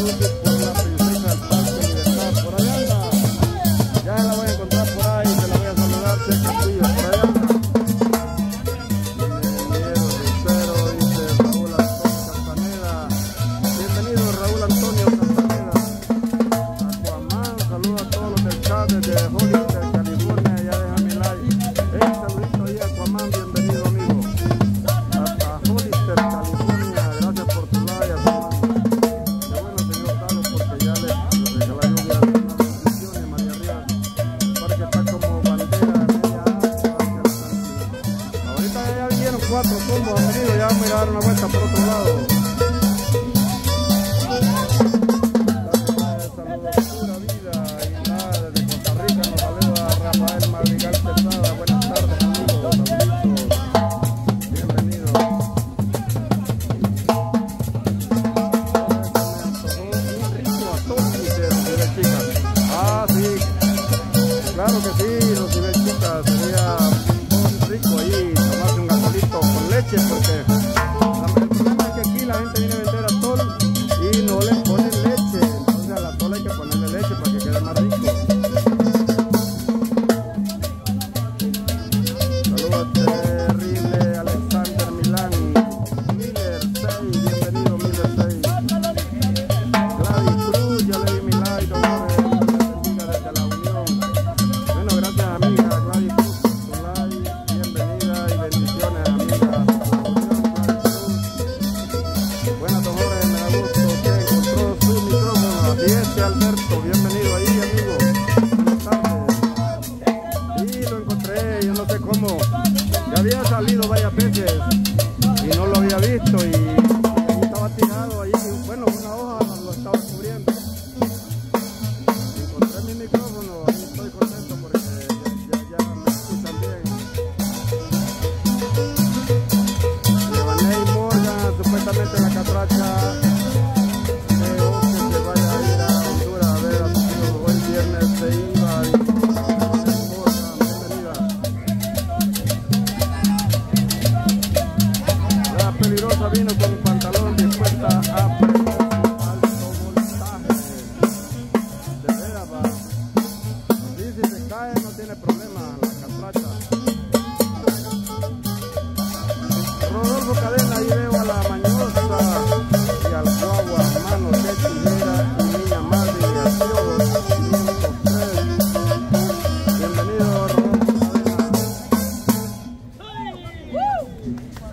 cruce por la princesa del Parque Libertad. Por allá anda. Ya la voy a encontrar por ahí, se la voy a saludar, Che Castillo, por allá anda. Bienvenido, Ricero, dice Raúl Antonio Castaneda. Bienvenido, Raúl Antonio Castaneda. Aquaman, saluda a todos los del chat desde Hollister, California, ya deja mi like. Saludito ahí, Aquaman, bienvenido, amigo. Hasta Hollister, California, gracias por tu like, Aquaman. Qué bueno, señor Carlos, porque ya le dejé la lluvia de unas bendiciones, María Rivas. Parque está como bandera media alta. Ahorita ya vinieron 4 tumbos, han venido, ya vamos a ir a dar una vuelta por otro lado. Saludos, pura vida, y nada, desde Costa Rica nos saluda Rafael Madrigal Pesada. Buenas tardes, amigos, saluditos, bienvenidos. Un rico atol, dice Rosibel Chica. Ah, sí, claro que sí, Rosibel Chica, sería muy rico ahí tomarse un atolito con leche, porque el problema es que aquí la gente viene a vender atol y no le ponen leche, entonces al atol hay que ponerle leche para que quede más rico. Saludos, terrible Alexander Milán, Miller 6, bienvenido Miller 6. Gladys Cruz, ya le di mi like, dolores, bendiga desde la Unión. Bueno, gracias amiga Gladys Cruz por tu like, bienvenida y bendiciones amiga de la Unión, Gladys Cruz. Buenas dolores, me da gusto que encontró su micrófono. Así es, Alberto, bienvenido ahí amigo. Buenas tardes. Sí, lo encontré, yo no sé cómo. Ya había salido varias veces y no lo había visto y ahí estaba tirado ahí. Bueno, una hoja lo estaba cubriendo. Encontré mi micrófono, ahí estoy contento porque ya me escuchan bien. Levaney Morgan, supuestamente la catracha. Creo que se vaya a ir a Honduras a ver a sus hijos. Hoy viernes se iba y Levaney Morgan, bienvenida. La peligrosa vino con un pantalón dispuesta a prender su alto voltaje. De veras va. Así si se cae no tiene problema la catracha.